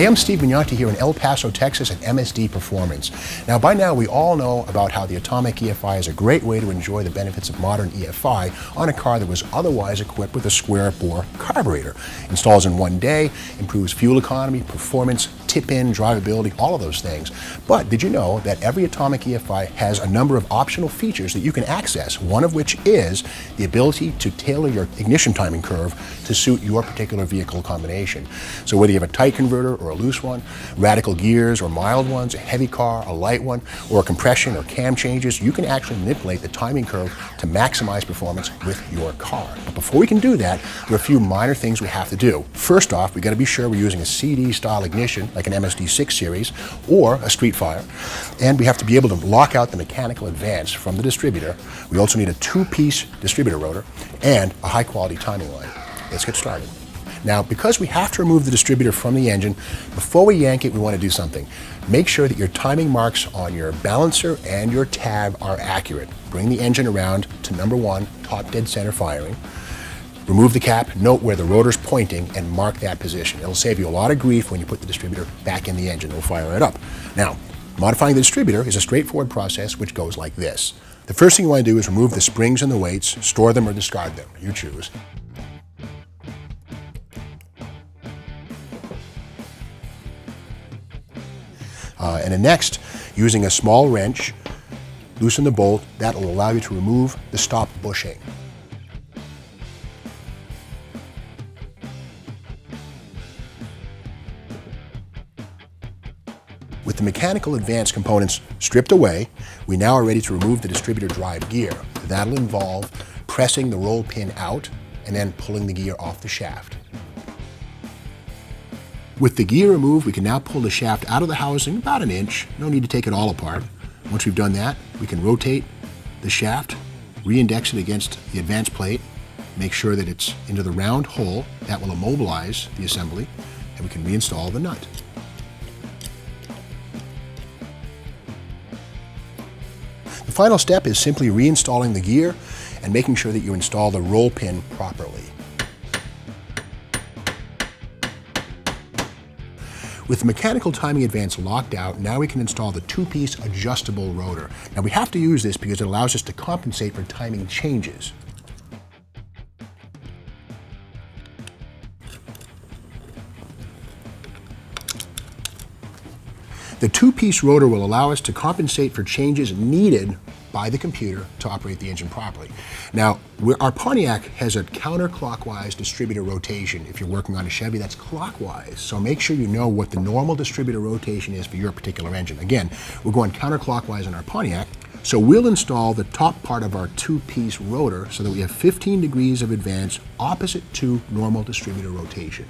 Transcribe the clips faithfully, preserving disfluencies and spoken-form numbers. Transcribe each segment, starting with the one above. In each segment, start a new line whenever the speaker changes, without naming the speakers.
Hey, I'm Steve Mignonti here in El Paso, Texas at M S D Performance. Now, by now, we all know about how the Atomic E F I is a great way to enjoy the benefits of modern E F I on a car that was otherwise equipped with a square-bore carburetor. Installs in one day, improves fuel economy, performance, tip-in, drivability, all of those things. But did you know that every Atomic E F I has a number of optional features that you can access, one of which is the ability to tailor your ignition timing curve to suit your particular vehicle combination. So whether you have a tight converter or a loose one, radical gears or mild ones, a heavy car, a light one, or a compression or cam changes, you can actually manipulate the timing curve to maximize performance with your car. But before we can do that, there are a few minor things we have to do. First off, we got to be sure we're using a C D style ignition like an M S D six series or a Street Fire, and we have to be able to lock out the mechanical advance from the distributor. We also need a two-piece distributor rotor and a high-quality timing line. Let's get started. Now, because we have to remove the distributor from the engine, before we yank it, we want to do something. Make sure that your timing marks on your balancer and your tab are accurate. Bring the engine around to number one, top dead center firing. Remove the cap, note where the rotor's pointing, and mark that position. It'll save you a lot of grief when you put the distributor back in the engine. It'll fire it up. Now, modifying the distributor is a straightforward process which goes like this. The first thing you want to do is remove the springs and the weights, store them or discard them. You choose. Uh, and then next, using a small wrench, loosen the bolt. That will allow you to remove the stop bushing. With the mechanical advance components stripped away, we now are ready to remove the distributor drive gear. That'll involve pressing the roll pin out and then pulling the gear off the shaft. With the gear removed, we can now pull the shaft out of the housing about an inch. No need to take it all apart. Once we've done that, we can rotate the shaft, re-index it against the advance plate, make sure that it's into the round hole. That will immobilize the assembly, and we can reinstall the nut. The final step is simply reinstalling the gear and making sure that you install the roll pin properly. With the mechanical timing advance locked out, now we can install the two-piece adjustable rotor. Now we have to use this because it allows us to compensate for timing changes. The two-piece rotor will allow us to compensate for changes needed by the computer to operate the engine properly. Now, our Pontiac has a counterclockwise distributor rotation. If you're working on a Chevy, that's clockwise. So make sure you know what the normal distributor rotation is for your particular engine. Again, we're going counterclockwise on our Pontiac. So we'll install the top part of our two-piece rotor so that we have fifteen degrees of advance opposite to normal distributor rotation.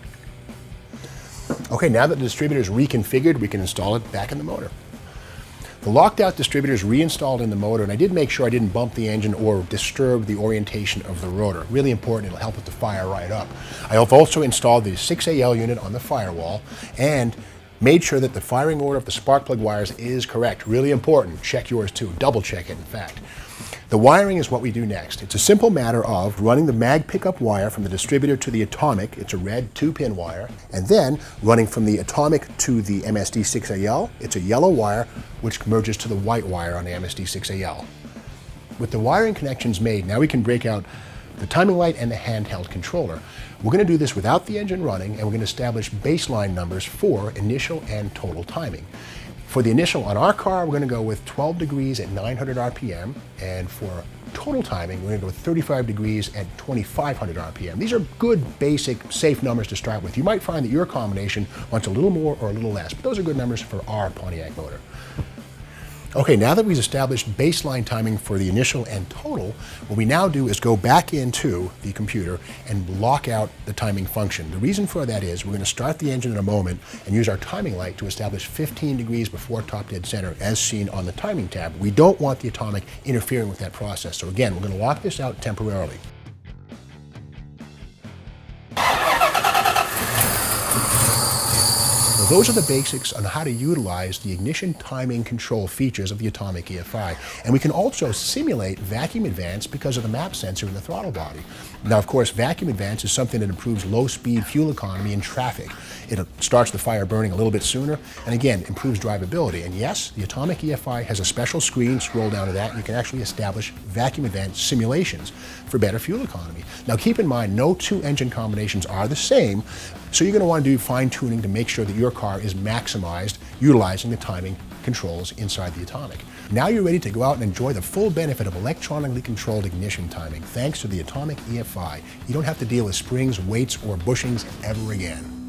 Okay, now that the distributor is reconfigured, we can install it back in the motor. The locked out distributor is reinstalled in the motor, and I did make sure I didn't bump the engine or disturb the orientation of the rotor. Really important, it'll help it to fire right up. I have also installed the six A L unit on the firewall and made sure that the firing order of the spark plug wires is correct. Really important. Check yours too. Double check it, in fact. The wiring is what we do next. It's a simple matter of running the mag pickup wire from the distributor to the Atomic. It's a red two-pin wire. And then running from the Atomic to the M S D six A L. It's a yellow wire which merges to the white wire on the M S D six A L. With the wiring connections made, now we can break out the timing light and the handheld controller. We're going to do this without the engine running, and we're going to establish baseline numbers for initial and total timing. For the initial on our car, we're going to go with twelve degrees at nine hundred R P M, and for total timing, we're going to go with thirty-five degrees at twenty-five hundred R P M. These are good, basic, safe numbers to start with. You might find that your combination wants a little more or a little less, but those are good numbers for our Pontiac motor. Okay, now that we've established baseline timing for the initial and total, what we now do is go back into the computer and lock out the timing function. The reason for that is we're going to start the engine in a moment and use our timing light to establish fifteen degrees before top dead center as seen on the timing tab. We don't want the Atomic interfering with that process. So again, we're going to lock this out temporarily. those are the basics on how to utilize the ignition timing control features of the Atomic E F I. And we can also simulate vacuum advance because of the map sensor in the throttle body. Now, of course, vacuum advance is something that improves low-speed fuel economy in traffic. It starts the fire burning a little bit sooner, and again, improves drivability. And yes, the Atomic E F I has a special screen. Scroll down to that, and you can actually establish vacuum advance simulations for better fuel economy. Now, keep in mind, no two engine combinations are the same, so you're going to want to do fine-tuning to make sure that your car is maximized utilizing the timing controls inside the Atomic. Now you're ready to go out and enjoy the full benefit of electronically controlled ignition timing thanks to the Atomic E F I. You don't have to deal with springs, weights, or bushings ever again.